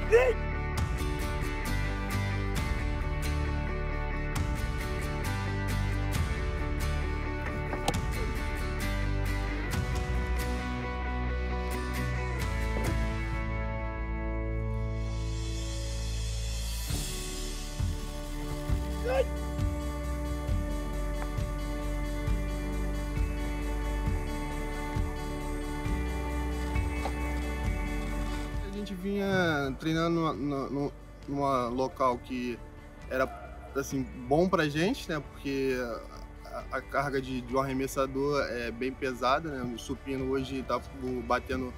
A gente vinha treinando numa local que era assim bom pra gente, né? Porque a carga de um arremessador é bem pesada, né? O supino hoje tá batendo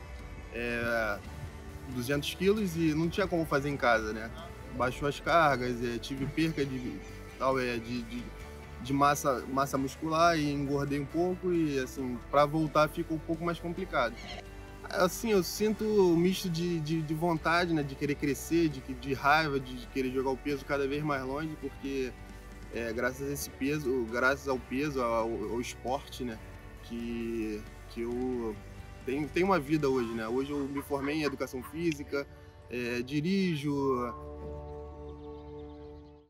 200 quilos e não tinha como fazer em casa, né? Baixou as cargas, tive perca tal, de massa muscular e engordei um pouco e assim, para voltar ficou um pouco mais complicado. Assim, eu sinto um misto de vontade, né, de querer crescer, de raiva, de querer jogar o peso cada vez mais longe, porque graças a esse peso, graças ao peso, ao esporte, né, que eu tenho uma vida hoje, né? Hoje eu me formei em educação física, dirijo,